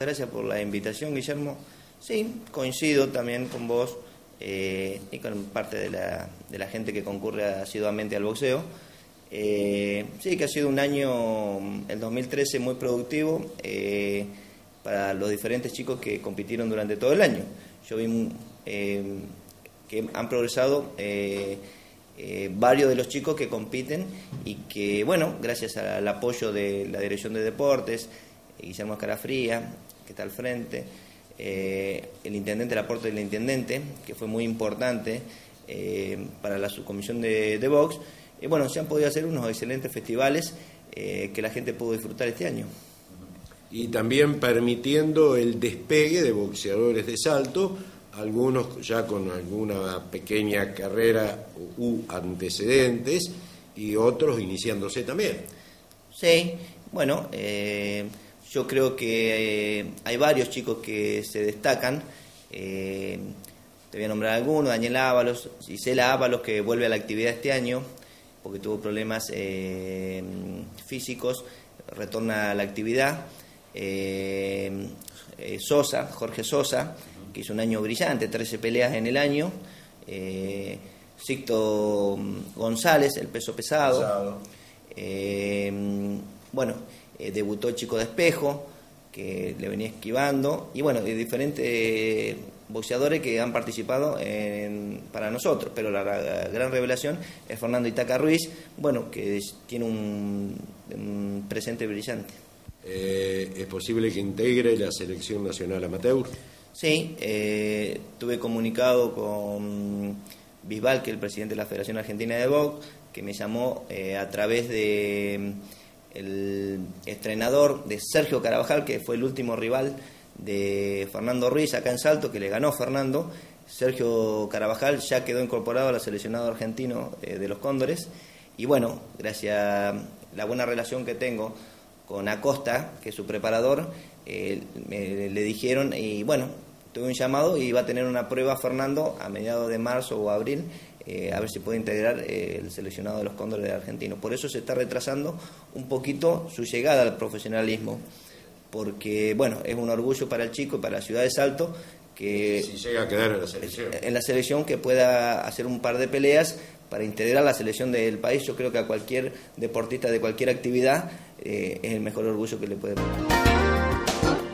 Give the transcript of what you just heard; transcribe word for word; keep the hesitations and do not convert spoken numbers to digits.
Gracias por la invitación, Guillermo. Sí, coincido también con vos eh, y con parte de la, de la gente que concurre asiduamente al boxeo. Eh, sí, que ha sido un año, el dos mil trece, muy productivo eh, para los diferentes chicos que compitieron durante todo el año. Yo vi eh, que han progresado eh, eh, varios de los chicos que compiten y que, bueno, gracias al apoyo de la Dirección de Deportes, Guillermo Escarafría, que está al frente, eh, el intendente, el aporte del intendente, que fue muy importante eh, para la subcomisión de, de box. Y bueno, se han podido hacer unos excelentes festivales eh, que la gente pudo disfrutar este año. Y también permitiendo el despegue de boxeadores de Salto, algunos ya con alguna pequeña carrera u antecedentes y otros iniciándose también. Sí, bueno, eh, yo creo que eh, hay varios chicos que se destacan. Eh, te voy a nombrar algunos: Daniel Ábalos, Gisela Ábalos, que vuelve a la actividad este año porque tuvo problemas eh, físicos, retorna a la actividad. Eh, eh, Sosa, Jorge Sosa, que hizo un año brillante, trece peleas en el año. Eh, Sixto González, el peso pesado. pesado. Eh, bueno, eh, debutó el Chico de Espejo, que le venía esquivando. Y bueno, de diferentes boxeadores que han participado en, para nosotros, pero la, la gran revelación es Fernando Itaca Ruiz, bueno, que tiene un, un presente brillante. Eh, ¿Es posible que integre la selección nacional amateur? Sí, eh, tuve comunicado con Bisbal, que es el presidente de la Federación Argentina de Box, que me llamó eh, a través de el entrenador de Sergio Carabajal, que fue el último rival de Fernando Ruiz acá en Salto, que le ganó Fernando. Sergio Carabajal ya quedó incorporado al seleccionado argentino eh, de los Cóndores. Y bueno, gracias a la buena relación que tengo con Acosta, que es su preparador, eh, me, le dijeron, y bueno, tuve un llamado y va a tener una prueba Fernando a mediados de marzo o abril, eh, a ver si puede integrar eh, el seleccionado de los Cóndores argentinos. Por eso se está retrasando un poquito su llegada al profesionalismo, porque bueno, es un orgullo para el chico y para la ciudad de Salto que si llega a quedar en la selección, en la selección que pueda hacer un par de peleas para integrar la selección del país. Yo creo que a cualquier deportista de cualquier actividad eh, es el mejor orgullo que le puede dar.